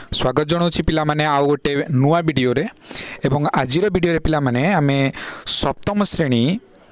स्वागत जनाऊँ पिलामाने आउ गोटे नुआ वीडियो रे एवं आजिर वीडियो रे पिलामाने आमे सप्तम श्रेणी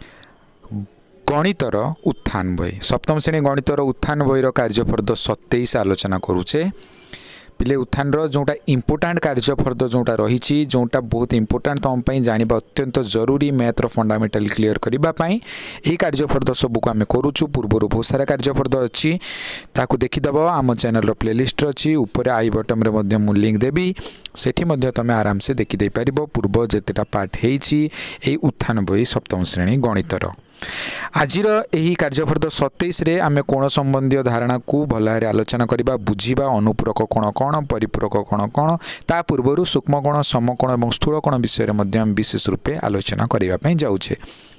गणितर उत्थान बही सप्तम श्रेणी गणितर उत्थान बहीर कार्यफर्द 27 आलोचना करूचे। पिले उत्थान जोटा इम्पोर्टाट कार्यफर्द जोटा रही जोटा बहुत इम्पोर्टाट तुम जाना अत्यंत जरूरी मैथ्र फंडामेंटल क्लीयर करने यही कार्यफर्द सबको आम करुचु। पूर्वर बहुत सारा कार्यफर्द अच्छी ताकू देखीदेव आम चैनल प्लेलिस्ट अच्छी ऊपर आई बटन में लिंक देवी सेठी तुम आराम से देखीदे पार पूर्व जितेटा पार्ट होती उत्थान बही सप्तम श्रेणी गणितर। आजिर यही कार्यफर्द 27 रे आमे कोण संबंधी धारणा को भलारे आलोचना करबा बुझीबा अनुपूरक कोण कोण परिपूरक कोण कोण ता पूर्वरु सूक्ष्म कोण समकोण और स्थूल कोण विषय रे मध्य विशेष रूपे आलोचना करबा पई जाउछे।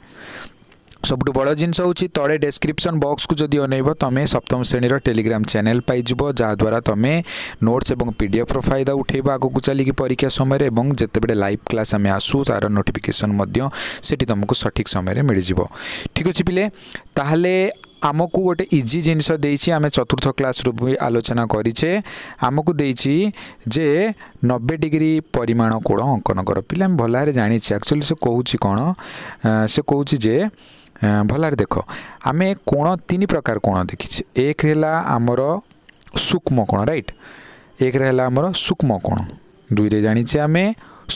सबुठ बड़ जिनस हूँ तले डेस्क्रिप्शन बॉक्स को जदि अनेब तुम सप्तम श्रेणी टेलीग्राम चैनल पाइज जहाद्वारा तुम नोट्स और पीडीएफ फायदा उठेब आग को चलिकी परीक्षा समय जितेबले लाइव क्लास आम आसू तार नोटिफिकेशन सेठी तुमको सठिक समय मिल जाव। ठीक अच्छे पिले ताहले आमको गोटे इजी जिनस देछि आमे चतुर्थ क्लास रु भी आलोचना करिछे। आमको देछि जे 90 डिग्री परिमाण कोण अंकन कर पिले हम भलारे जानि छी एक्चुअली से कहूछि कोण से कहूछि जे भलारे देख आमे कोण तीन प्रकार कोण देखिछे। एक हैला हमर सूक्ष्म कोण राइट एक हैला हमर सूक्ष्म कोण दुई रे जानि छी आमे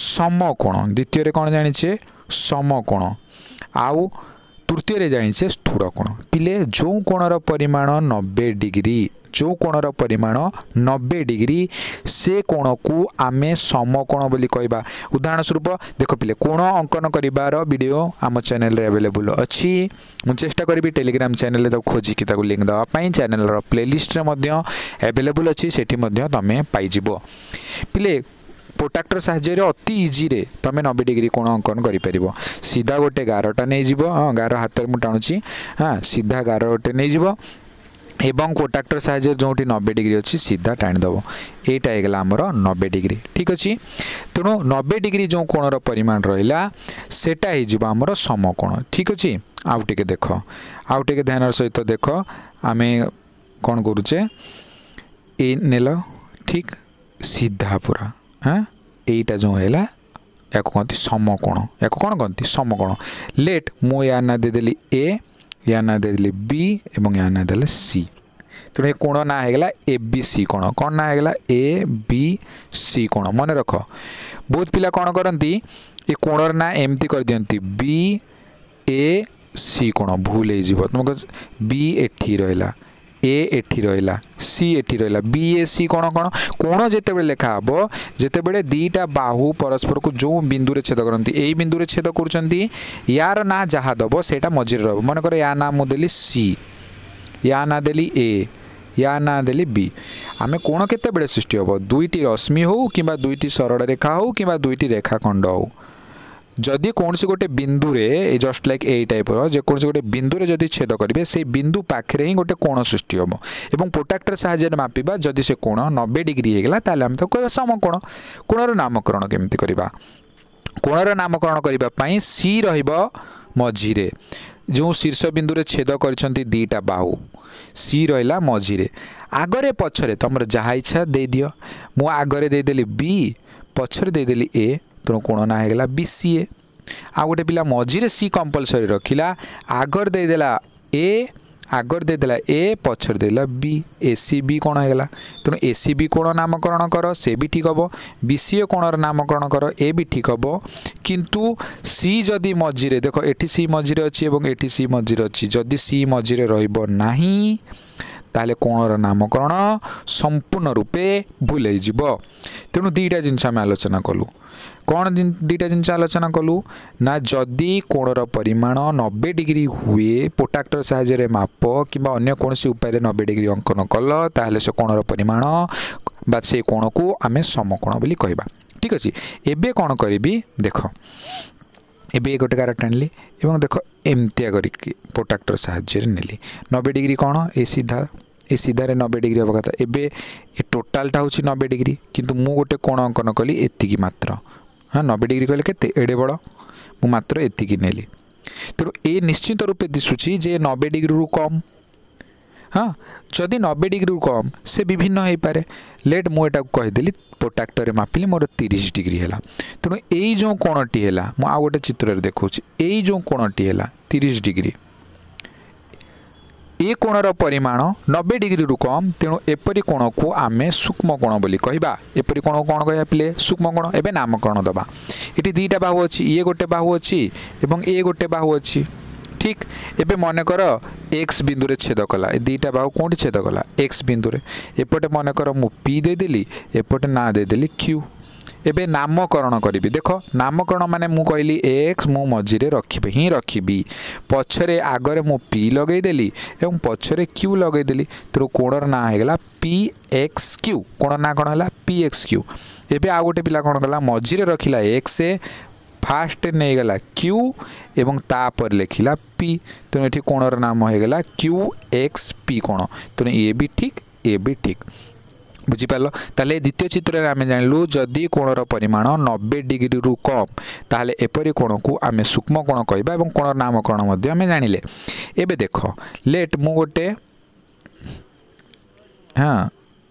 समकोण द्वितीय रे कोण जानि छी समकोण आउ तृतीय रे जानिछे स्थूल कोण। पिले जो कोणर परिमाण 90 डिग्री जो कोणर परिमाण 90 डिग्री से कोण को आमे समकोण बोली कहबा। उदाहरण स्वरूप देख पिले कोण अंकन करिवार वीडियो आम चैनल रे अवेलेबल अछि। मु चेष्टा करिबी टेलीग्राम चैनल रे खोजी कि ताको लिंक दवा पई चैनल रो प्लेलिस्ट रे मध्य अवेलेबल अछि सेठी मध्य तमे पाई जिवो। पिले प्रोट्राक्टर साहाय्य अति इजी रे तुम 90 डिग्री कोण अंकन कर सीधा गोटे गारटा नहीं जीव गार हाथ में टाणुची हाँ सीधा गार गोटे नहीं जीव एवं प्रोट्राक्टर साहाय्य जो 90 डिग्री अच्छी सीधा टाणीदेव यहीटा होगा आमर 90 डिग्री। ठीक अच्छे तेणु 90 डिग्री जो कोणर परिमाण रहा सेटा होमर समकोण। ठीक अच्छे आउ टे देख आउ टे ध्यान सहित देख आम कौन करुचे ये नेल ठीक सीधा पूरा हाँ यहीटा जो है या कहती समकोण या कौन कहती समकोण। लेट मु या ना देदेली ए या ना देदेली बी एवं या ना देले सी तेणु ये कोण ना होगा ए बी सी कोण कौन ना होगा ए बी सी कोण। मन रख बहुत पिला कौन करती ये कोणर ना एमती कर दियंती बी ए सी कोण भूल हो तुमको बी एठी रहा ए एठी रहा सी एठी रहा बी ए सी कोण कोण कोण जितेबले लेखा हे जितेबले दीटा बाहु परस्पर को जो बिंदु रे छेद करती यही बिंदु रे छेद कर यार ना जहाँ दब सेटा मझिरे रह मन कर या ना मु देली सी या ना देली ए या ना देली बी आमे कोण केतेबेले सृष्टि हम दुईटी रश्मि हो कि दुईटी सरल रेखा हो कि दुईटी रेखाखंड हो जदि कौन सी गोटे बिंदु रे जस्ट लाइक ए टाइप जेको गोटे बिंदु रे जदि छेद करेंगे से बिंदु पाखे ही गोटे कोण सृष्टि हम एवं प्रोट्राक्टर साहाय्य मापिबा जदि से कोण 90 डिग्री होगा ताले हम तो कहबा समकोण। कोणर नामकरण केमती करबा कोणर नामकरण करने सी रहिबो मझिरे जो शीर्ष बिंदु रे छेद करछंती दीटा बाहु सी रहिला मझिरे आगरे पछरे तुमर जहाँ इच्छा दे दियो मु आगरे देदेली बी पछरे देदेली ए तेणु कोण ना होगा बी सी ए आ गोटे पिला मझिरे सी कंपलसरी रखिला आगर देदेला ए आगर देदेला ए पछर देला बी ए सी बी कोण होगा तेणु ए सी बी कोण नामकरण कर से भी ठीक हम बी सी ए कोणर नामकरण कर ए भी ठीक हम किंतु सी जदि मझिरे देख एटी सी मझिरे अच्छी और एटी सी मझिरे अच्छी जदि सी मझिरे रहिबो नाही ताले कोणर नामकरण संपूर्ण रूपे भूल हो। तेणु दीटा जिनस आम आलोचना कलु कौन दीटा जिनस आलोचना कलु ना जदि कोणर परिमाण 90 डिग्री हुए प्रोट्राक्टर साहाय्य माप कि अन्य कौन उपाय 90 डिग्री अंकन कल ताहले से कोणर परिमाण बा से कोण को आम समकोण बोली कहबा। ठीक अच्छे एबे कौन करी देख एबे गोटे गार टाणिली एवं देख एमतिया करके प्रोट्राक्टर साहाय्य नेली 90 डिग्री कौन ए सीधा रे 90 डिग्री हम कथा एबे ए टोटालटा हूँ 90 डिग्री किंतु मु गोटे कोण अंकन कली एतिकी मात्र हाँ 90 डिग्री कहले केते एडे बड़ मु मात्र एतिकी नेली तेणु ए निश्चित रूपे दिशुची जे 90 डिग्री रु कम हाँ जदि 90 डिग्री कम से विभिन्न हो पारे लेट मुझे कहीदेली प्रोट्राक्टर मापिली मोर 30 डिग्री है तेणु यही जो कोणटी है मुझे आ गोटे चित्र देखा यही जो कोणटी है 30 डिग्री ए कोणर परिमाण 90 डिग्री रु कम तेणु एपरी कोण को आमे सूक्ष्म कोण बोली कहबा एपरी कोण कोण कहया पिले सूक्ष्म कोण एबे नामकरण दबा इटी दुईटा बाहु अछि ये गोटे बाहु अछि एवं ए गोटे बाहु अछि ठीक एबे मन कर एक्स बिंदु रे छेद कला ए दुईटा बाहु कोठी छेद कला एक्स बिंदु रे एपटे मन कर मु पी दे देली एपटे ना दे देली क्यू एबे नामकरण करी देख नामकरण माने मु कहली एक्स मु मझिरे रखिबे ही रखिबी पछरे आगरे मु पी लगै देली एवं पछरे क्यू लगै देली तेरो कोणर ना हे गेला पी एक्स क्यू कोण ना कोन हला पी एक्स क्यू एबे आ गोटे पिला कोन कला मझिरे रखिला एक्स फास्ट नहीं गला क्यू एवं तापर लिखिला पी तेणु ये कोणर नाम हो गला क्यू एक्स पी कोण तेणु ये भी ठीक बुझीपार ताले द्वितीय चित्र में आम जानलु जदि कोणर परिमाण 90 डिग्री रु कम ताले एपरी कोण को आम सूक्ष्म कोण कहबा एवं कोणर नामकरण आम जानिले एबे देख लेट मु गोटे हाँ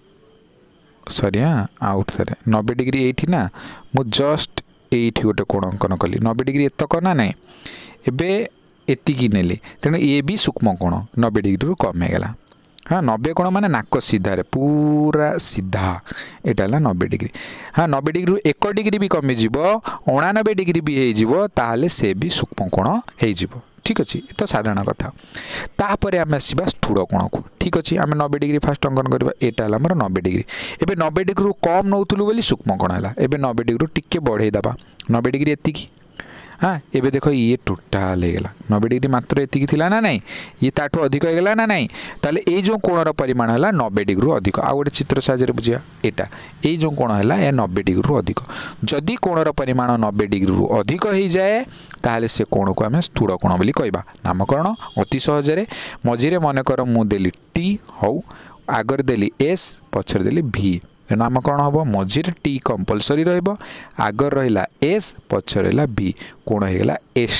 सॉरी हाँ आउट सर 90 डिग्री एठी ना मु जस्ट एठी गोटे कोण अंकन कली 90 डिग्री एतक ना नहीं एबे एतिकी नेली तेणु ये भी सूक्ष्म कोण 90 डिग्री रु कम हेगला हाँ 90 कोण माने नाक सीधा रे पूरा सीधा एटा ला 90 डिग्री हाँ 90 डिग्री 1 डिग्री भी कमी जीवो 89 डिग्री भी हे जीवो ताले से भी सूक्ष्म कोण हे जीवो ठीक अच्छे ये तो साधारण कथा तापर आम आसवा स्थूल कोण को ठीक अच्छे आम 90 डिग्री फास्ट अंकन करवा एटा ला हमर 90 डिग्री एबे 90 डिग्री रु कम नौतलु बोली सूक्ष्म कोण हला एबे 90 डिग्री टिके बढ़े दबा 90 डिग्री एतिकी हाँ एबे देखो ये टोटाल हो गला 90 डिग्री मात्र एतिकी थिला ना नहीं ये ताठू अधिक हो गला ना नहीं ताले ए जो कोणर परिमाण है 90 डिग्री अधिक आ गोटे चित्र साहाय्य बुझिया एटा ए जो कोण है या 90 डिग्री अधिक जदि कोणर परिमाण 90 डिग्री अधिक हो जाए ताले से कोण को आम स्थूल कोण बोली कहबा नामकरण अति सहजरे मझिरे मन कर मु देली टी हौ आगर देली एस पछर देली भी नामकरण हम मझिरे टी कंपलसरी रहिबो आगर रहिला एस पछर रहिला बी कोण हेगला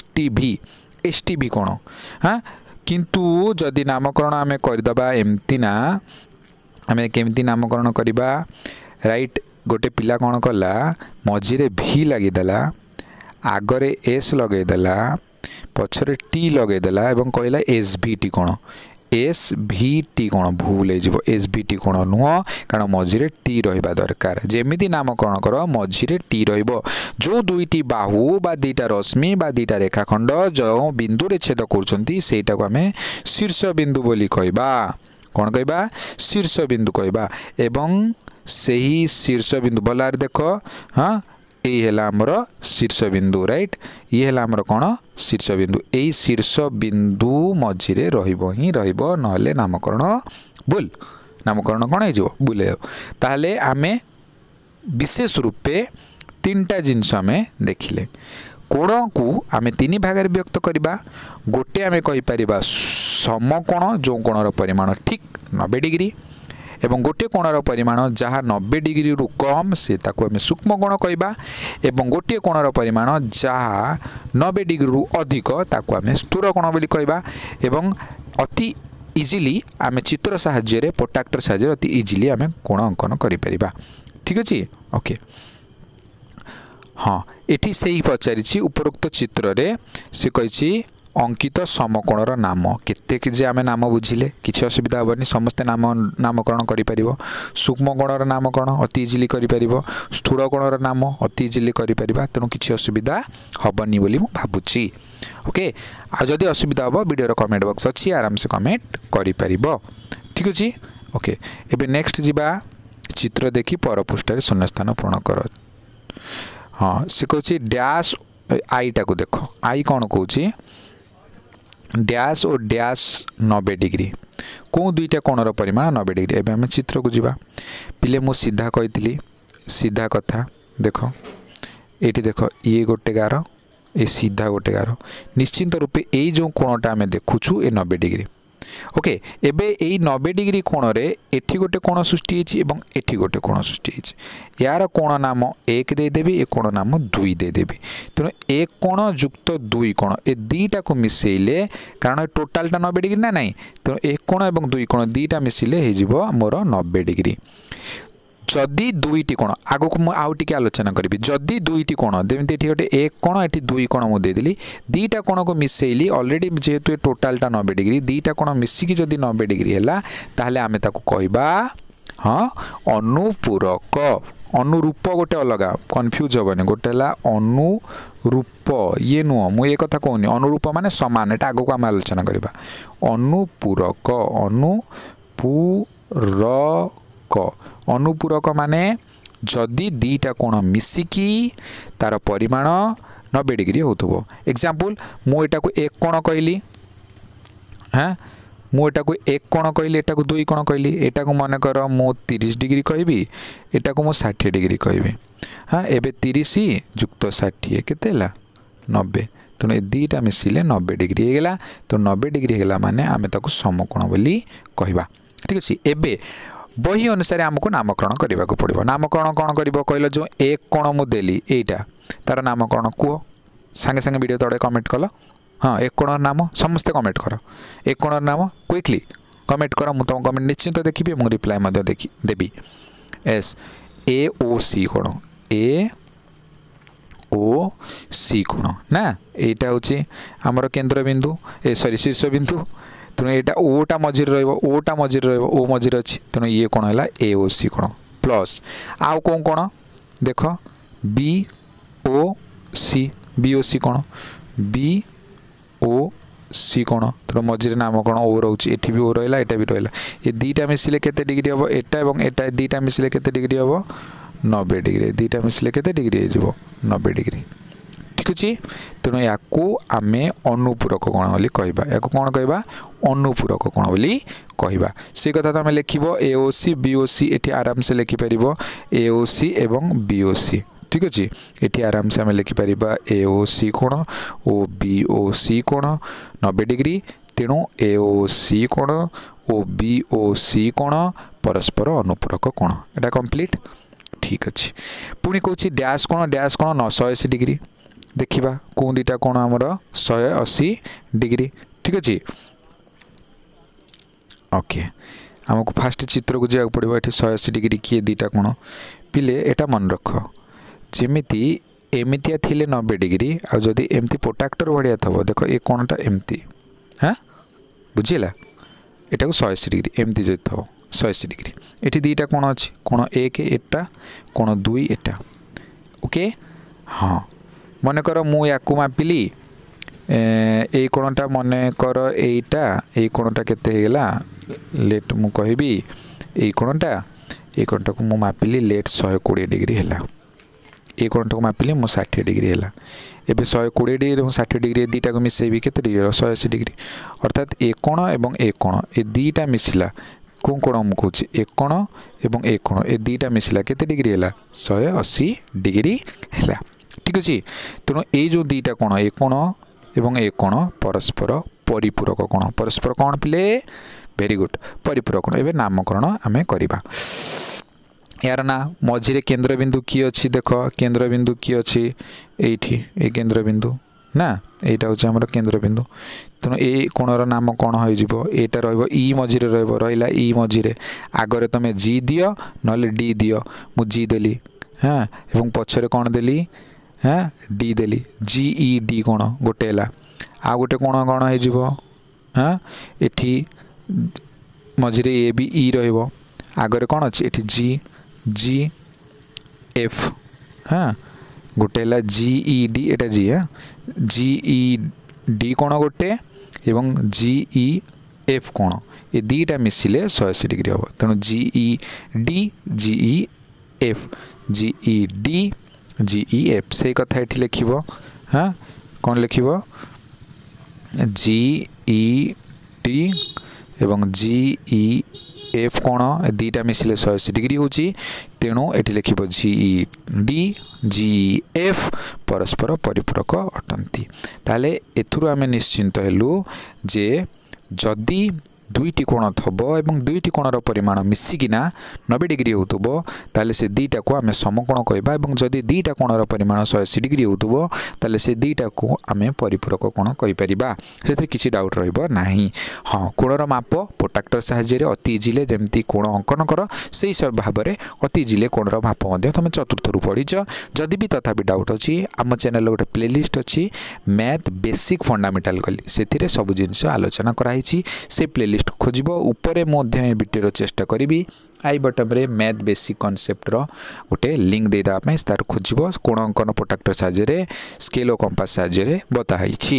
एस टी भी कोण हाँ किंतु जदि नामकरण आमे करदबा एमती ना आमे केमती नामकरण करबा राइट गोटे पिला कोण कला मझिरे भी लगिदेला आगरे एस लगेदेला पछरे टी लगेदेला एवं कहला एस भी टी कोण एस भी टी कोण भूल हो एस भी टी कोण नुह कारण मझिरे टी रहिबा दरकार जेमिति नामकरण कर मझिरे टी रहिबो जो दुईटी बाहु बा दुईटा रश्मि बा दुईटा रेखाखंड जो बिंदु रे छेद करछंती सेटा को आमे शीर्ष बिंदु बोली कहबा कोन कहबा शीर्ष बिंदु कहबा एवं सेही शीर्ष बिंदु बलार देखो हाँ यही है आमर शीर्ष बिंदु राइट ये है आमर कौन शीर्ष बिंदु यही शीर्ष बिंदु मझिरे रहिबो ही रहिबो नहले नामकरण भूल नामकरण कौन हो भूल ताहले आमे विशेष रूपे तीनटा जिनस आमे देखिले कोण को आमे तीन भाग में व्यक्त करबा गोटे आमे कहि परिबा समकोण जो कोणर परिमाण ठीक 90 डिग्री एवं गोटे कोणर परिमाण जहाँ 90 डिग्री रु कम से ताको आमे सूक्ष्म कोण कहबा एवं गोटे कोणर परिमाण जहाँ 90 डिग्री रु अधिक ताको आमे स्थूल कोण बोली कहबा एवं अति इजिली आमे चित्र साहाय्य रे प्रोट्राक्टर साहाय्य अति इजिली आमे कोण अंकन करि परिबा ठीक अछि ओके हाँ एठी सेही पचारिछि उपरोक्त चित्र रे से कहिछि अंकित समकोणर नाम केते जे आमे नाम बुझिले किछि असुविधा हबनी समस्त नामकरण करि परिबो सूक्ष्म कोणर नामकरण अति इजिली करि परिबो स्थूल कोणर नाम अति इजिली करि परिबा तेणु किछि असुविधा हबनी बोली मु भाबुछि ओके आ जदि असुविधा हबो वीडियो रो कमेंट बॉक्स अछि आराम से कमेंट करि परिबो ठीक अछि ओके एबे नेक्स्ट जिबा चित्र देखि पर पृष्ठ रे शून्य स्थान पूर्ण कर हाँ से कहछि डैश आईटा को देखो आई कौन कहछि डैश और डैश 90 डिग्री कौ दुईटा कोणर परिमाण 90 डिग्री एबे हम चित्र को जीवा पिले मु सीधा कहितली सीधा कथा देखो एठी देखो ये गोटे गार ए सीधा गोटे गार निश्चिंत रूपे ए जो कोणटा आमे देखुछु ए 90 डिग्री ओके एबे एई 90 डिग्री कोण रे एठी गोटे कोण सृष्टि हेछि एवं एठी गोटे कोण सृष्टि हेछि यार कोण नाम 1 दे देबी ए कोण नाम 2 दे देबी तेणु 1 कोण युक्त 2 कोण ए दीटा को मिसेइले कारण टोटल टा 90 डिग्री ना नहीं तेणु 1 कोण एवं 2 कोण दीटा मिसेइले हे जिवो मोर 90 डिग्री जदि दुईटी कोण आगो को मु आउ टिके आलोचना करी जदि दुईटी कोण जेमती एठी गोटे 1 कोण एठी 2 कोण मु दे देली दीटा कोण को मिसेइली ऑलरेडी जेहेतु टोटल टा 90 डिग्री दीटा कोण मिसिकी जदि 90 डिग्री हैला ताहले आमे ताको कहबा हां अनुपूरक अनुरूप गोटे अलग कन्फ्यूज हेनी गोटे है अनुरूप ये नुह मु ये कथा कहूनी अनुरूप माने समान एटा आगो को आम आलोचना करबा अनुपूरक अनुपूरक माने जदि दीटा कोण मिसिकी तार परिमाण 90 डिग्री होतबो एग्जांपल मु एटा को 1 कोण कहली हां मु एटा को 1 कोण कहली एटा को 2 कोण कहली एटा को मन कर मु 30 डिग्री कहबी एटा को मु 60 डिग्री कहबी हां एबे 30 युक्त 60 केतेला 90 तेणु दीटा मिसिले 90 डिग्री हे गेला तो 90 डिग्री हेला माने आमे ताको समकोण बोली कहबा ठीक अछि एबे बही अनुसार आमको नामकरण करने को पड़ो नामकरण कौन कर कहल जो 1 कोण मु देली एटा तार नामकरण कह सांगे सांगे वीडियो तले कमेंट कल हाँ 1 कोण नाम समस्ते कमेंट कर 1 कोण नाम क्विकली कमेंट कर मु तुम कमेंट निश्चिंत देखी मु रिप्लाई देवी एस ए ओ सी कोण ए ओ सी कोण ना एटा हूँ आमर केन्द्र बिंदु ए सॉरी शीर्ष बिंदु तेणु यहाँ ओटा मझे रोटा मझे ओ मझे अच्छी तेणु ये कौन है ए ओ सी कोण प्लस आउ कौन कौन देख बी ओ सी कोण बी ओ सी कोण तेणु मझे नाम कौन ओ रोचे ये भी ओ रहा एटा भी रहा ये दीटा मिसिले केते डिग्री हम एटा और एटा दीटा मिसिले केते डिग्री हम 90 डिग्री दीटा मिसिले केते डिग्री हो 90 डिग्री ठीक अच्छे तेणु या आम अनुपूरक कोण बोली कहबा या कौन कहबा अनुपूरक कोण बोली कहबा से कथा तुम लिखब ए ओ सी बी ओ सी एटी आराम से लिखिपर ए ओ सी एवं बी ओ सी ठीक अच्छे ये आराम से आम लिखिपर ए ओ सी कोण ओ बी ओ सी कोण 90 डिग्री तेणु ए ओ सी कोण ओ बी ओ सी कोण परस्पर अनुपूरक कोण एटा कंप्लीट ठीक अच्छे पुणी कौच डैश कोण 180 डिग्री देखिबा कौन दीटा कोण आमर 180 डिग्री ठीक अच्छे ओके आमको फास्ट चित्र को जाक पड़ो ये 180 डिग्री किए दीटा कोण पिले एटा मन रख जमीती एमतिया थिले 90 डिग्री आ जदि एमती प्रोट्राक्टर बढ़िया थबो देखो ये कोणटा एमती हाँ बुझिला एटा को 180 डिग्री एमती जदि थबो 180 डिग्री एठी दीटा कोण अछि कोण 1 एटा कोण 2 एटा ओके हाँ मन कर मु या मापिली ए कोणटा मन कर एटा ए कोणटा केते हेला लेट मु कहबी ए कोणटा को मु मापिली लेट 120 डिग्री हेला ए कोणटा को मापिली मु 60 डिग्री हेला एबे 120 डिग्री 60 डिग्री दीटा को मिसेबी केते डिग्री 180 डिग्री अर्थात ए कोण एवं ए कोण ए दीटा मिसिला कौन कोण मु कहूँ ए कोण एवं ए कोण ए दीटा मिसिला केते डिग्री हेला 180 डिग्री हेला ठीक अच्छे तेणु ये जो दीटा कोण ए कोण एवं ए कोण परस्पर परिपूरक कोण परस्पर कौन पिले वेरी गुड परिपूरक कोण एबे नामकरण आमे करिबा यार ना मझिरे केंद्र बिंदु की अच्छी देख केंद्र बिंदु की अच्छी एठी ए केंद्र बिंदु ना एटा होचे हमर केंद्र बिंदु तेणु ए कोणर नाम कौन हो जिवो एटा रहइबो ई मझिरे रहइबो रहिला ई मझिरे आगरे तमे जी दियो नले डी दियो मु जी देली हां एवं पछरे कौन देली हाँ डी देली जी ई डी कोण गोटे है आ गोटे कोण कौन हो हाँ एठी मझिरे ए भी ई रहिबो आगरे कौन अच्छी एठी जी जी एफ हाँ गोटे है जी ई डी एटा जी हाँ जी ई डी कोण गोटे एवं जी ई एफ कोण ये दीटा मिसिले 180 डिग्री हम तेणु G E D G E F G E D G E F से कथा ये लिखब हाँ कौन लिखब जी ई टी एवं जी ई एफ कोण दीटा मिसिले 180 डिग्री होची तेणु ये लिखब जी ई डी जी एफ परस्पर परिपूरक अटंती ताले एथुरु आमे निश्चिंत हेलु जे जदि दुईटी कोण थब एवं दुईटी कोणर परिमाण मिसिकिना 90 डिग्री होतुबो ताले से दीटा को आमे समकोण कहबा एवं जदि दीटा कोणर परिमाण 180 डिग्री होतुबो ताले से दीटा को आमे परिपूरक कोण कहि परिबा सेते किछि डाउट रहइबो नाही। हां कोणर माप प्रोट्रैक्टर सहाय्य रे अति इजिले जेमति कोण अंकन कर सेही सब भाबरे अति इजिले कोणर माप मध्ये तमे चतुर्थ रु पढिछ। जदि भी तथापि डाउट अछि आम चैनल गोटे प्लेलिस्ट अछि मैथ बेसिक फंडामेंटल कली सेथिरे सब जिंस आलोचना कराइछि से प्लेलिस्ट खोजिबो ऊपर मध्ये वीडियो चेष्टा करिवि आई बटन रे मैथ बेसिक कांसेप्ट रो गोटे लिंक दे दा पे स्टार खोजिबो कोण अंकन प्रोट्रैक्टर सहाय्य रे स्केल और कंपास सहाय्य रे बताइछि।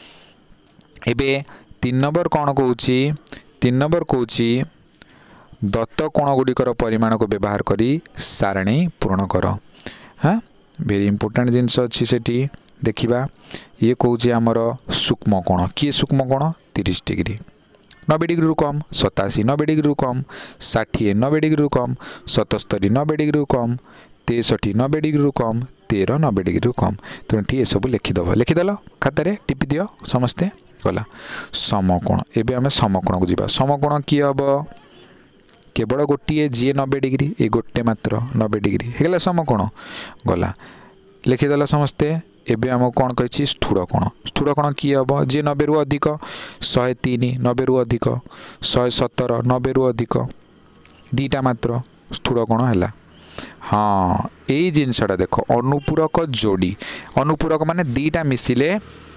एबे 3 नंबर कोन कहूछि 3 नंबर कहूछि दत्त कोण गुडिकर परिमाण को व्यवहार करी सारणी पूर्ण कर। हाँ वेरी इंपोर्टेंट जिनस अच्छी सेठी देखिबा ये कहूछि हमर सूक्ष्म कोण किए सूक्ष्म कोण 30 डिग्री 90 डिग्री रु कम 87 90 डिग्री रु कम 60 90 डिग्री रु कम 77 90 डिग्री रु कम 63 90 डिग्री रु कम 13 90 डिग्री रु कम तुरंत ये सब लिखिदेल खाता रे टिपि दियो समस्ते गला। समकोण एबे हमें समकोण को जिबा समकोण की हबो केवल गोटे जी 90 डिग्री ए गोटे मात्र 90 डिग्री हेगला समकोण गला लिखिदेल समस्ते। एबे हम कोन कहछि स्थूल कोण की हबो जे 90 रु अधिक 103 90 रु अधिक 117 90 रु अधिक दीटा मात्र स्थूल कोण हैला। हाँ एई जिनसटा देखो अनुपूरक जोड़ी अनुपूरक माने दीटा मिसिले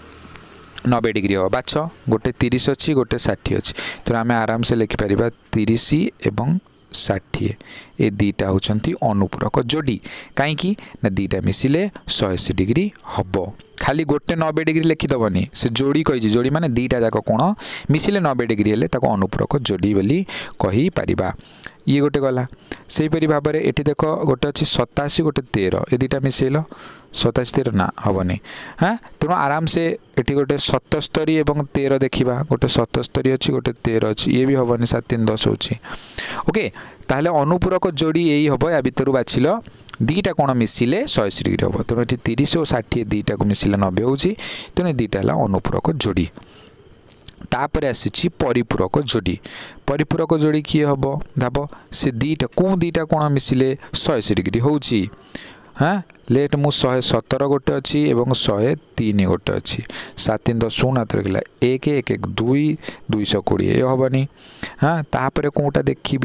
90 डिग्री हो बाछ गोटे 30 अच्छी गोटे 60 अच्छी तो आम आराम से लिखि परिबा 30 एवं 60 ए दीटा होचंती अनुपूरक जोड़ी कहीं ना दीटा मिसिले 180 डिग्री हबो खाली गोटे 90 डिग्री लिखिदबनी से जोड़ी कही जोड़ी माने दीटा जाक कोण मिसिले 90 डिग्री हेले ताको अनुपूरक जोड़ी बोली कहि परिबा। ये गोटे गला से परि भाव में ये देख गोटे अच्छी 87 गोटे 13 ए दीटा मिसेल 87 13 ना हेनी। हाँ तेणु आराम से ये गोटे 77 एवं 13 देखा गोटे 77 अच्छी गोटे 13 अच्छी ये भी हेनी 7 3 10 होची ओके ताहले अनुपूरक जोड़ी यही हम या भितर बाछिल दीटा कोण मिसिले 180 डिग्री हम तेणु ये 30 और 60 दीटा को मिसिले 90 होची तेणु दीटा है अनुपूरक जोड़ी। तापर आसी परिपूरक जोड़ी किए हम भाव से दीटा को दीटा कोण मिसिले 180 डिग्री होची। हाँ लेट मु 117 गोटे अच्छी एवं 103 गोटे अच्छी 7 3 10 शून्य रखला 1 1 1 2 220 ये हेनी। हाँ तापर कौटा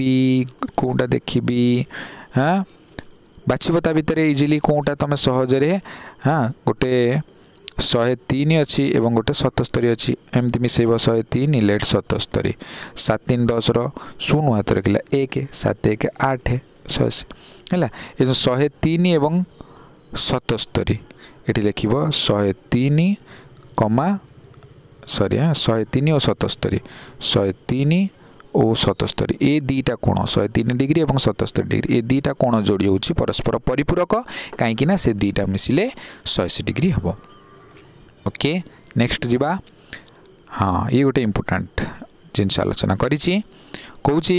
देखी हाँ बाछिब ता भितर इजिली कौटा तुम सहजरे हाँ गोटे 103 अच्छी एवं गोटे 77 अच्छी एमती मिसेब 103 लेट 77 7 3 10 शून्य हाथ रखला 1 7 1 8 180 है ये 103 एवं 77 ये लिख 103 सॉरी 103 और 77 103 और 77 ये दीटा कोण 103 डिग्री और 77 डिग्री ये दीटा कोण जोड़ी होची परस्पर परिपूरक कहीं से दीटा मिसिले 180 डिग्री हम। ओके नेक्स्ट जीवा। हाँ ये गोटे इम्पोर्टाट जिनस आलोचना करिछि कहूछि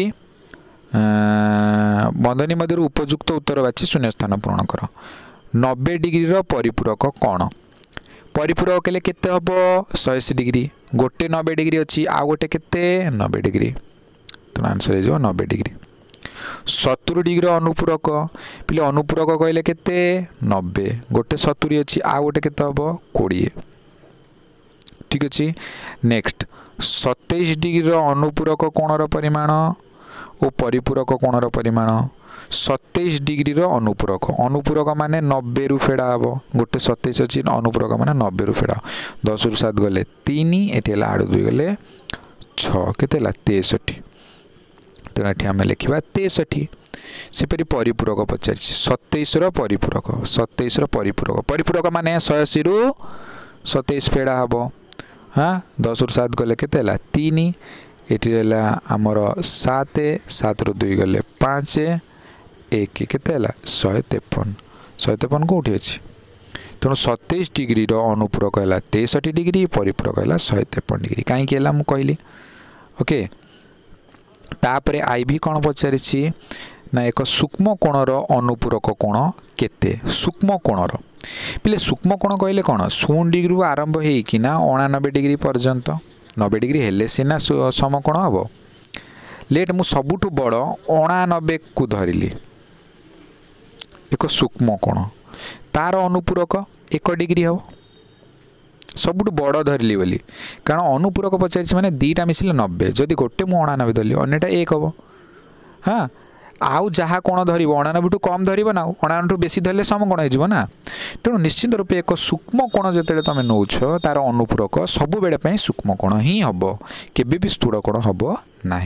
बंधनी मध्य उपयुक्त उत्तर बाछि शून्य स्थान पूर्ण कर 90 डिग्री रो परिपूरक कौन परिपूरक केले केते हबो 180 डिग्री गोटे 90 डिग्री अच्छी आ गोटे केते 90 डिग्री तो आंसर हो 90 डिग्री। 70 डिग्री अनुपूरक पिले अनुपूरक कहले केते 90 गोटे 70 अच्छी आ गोटे केते हबो 20 ठीक अच्छे। नेक्स्ट 27 डिग्री अनुपूरक कोणर परिमाण और परिपूरक कोणर परिमाण 27 डिग्री अनुपूरक माने 90 रु फेड़ा हम गोटे 27 अच्छी अनुपूरक माने 90 रु फेड़ा 10 रु 7 गले 3 ये आड़ 2 गले 6 केते 63 तेना आम लिखा 63 सेपरी परिपूरक पचार 27 परिपूरक 27 परिपूरक माने 180 रु 27 फेड़ा हम हाँ 10 रु 7 गले केते 3 ये आमर 7 7 रु 2 गले 5 1 केते 153 कौटी अच्छी तेणु 27 डिग्री अनुपूरक है 63 डिग्री परिपूरक है 153 डिग्री कहीं कहली ओके। तापरे आई भी कौन पचारि ना एक सूक्ष्म कोणर अनुपूरक कोण केते सूक्ष्म कोणर पिले सूक्ष्म कोण कहले कौन 0 डिग्री आरंभ होना 89 डिग्री पर्यंत 90 डिग्री हेले सीना समकोण हम लेट मु सबुठु बड़ 89 को धरिली एक सूक्ष्म कोण तार अनुपूरक 1 डिग्री हम सबुठु बड़ धरली बोली कारण अनुपूरक पचार माने दीटा मिसिले 90 जदि गोटे मु 89 धरली अन्यटा 1 हम हाँ आउ जहाँ कोण धर 89 ठू कम धर ना 89 ठू बेसी धरले समकोण हो ना तेणु निश्चित रूपे एक सूक्ष्म कोण जो तुम नौछ तार अनुपूरक सब बेले सूक्ष्म कोण ही हम केबे भी स्थूल कोण हम ना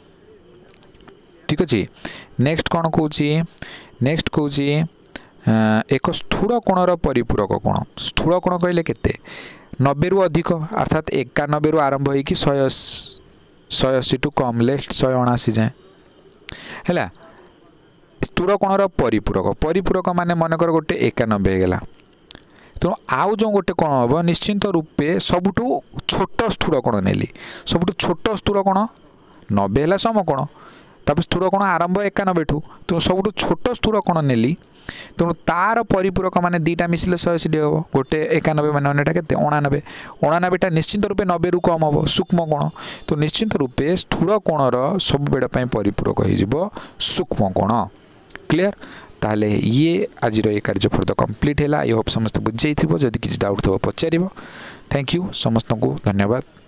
ठीक अच्छे नेक्स्ट कौन कौच नेक्स्ट कौच एक स्थूल कोणर परिपूरक कोण स्थूल कोण कहले केते 90 रु अधिक अर्थात 91 रु आरंभ होइकी 180 टू कम लेफ्ट 179 जाए है स्थूल कोणर परिपूरक माने मनकर गोटे 91 होगा तो आउ जो गोटे कोण हम निश्चिंत रूपे सबुठू छोट स्थूल कोण नेली सबुठू छोट स्थूल कोण 90 है समकोण तब स्थूल कोण आरंभ 91 ठू तो सबुठू छोट स्थूल कोण नेली तेणु तार परिपूरक माने दीटा मिसिले 180 हम गोटे 91 माने अन्यटा केते 89 89टा निश्चिंत रूपे 90 रु कम हम सूक्ष्म कोण तो निश्चिंत रूपे स्थूल कोणर सब बेड़ परिपूरक हो सूक्ष्म कोण क्लियर ताले ये आज ये कार्यफर्द कंप्लीट है आई होप समस्त बुझे जदि किसी डाउट थो पचार थैंक यू समस्त को धन्यवाद।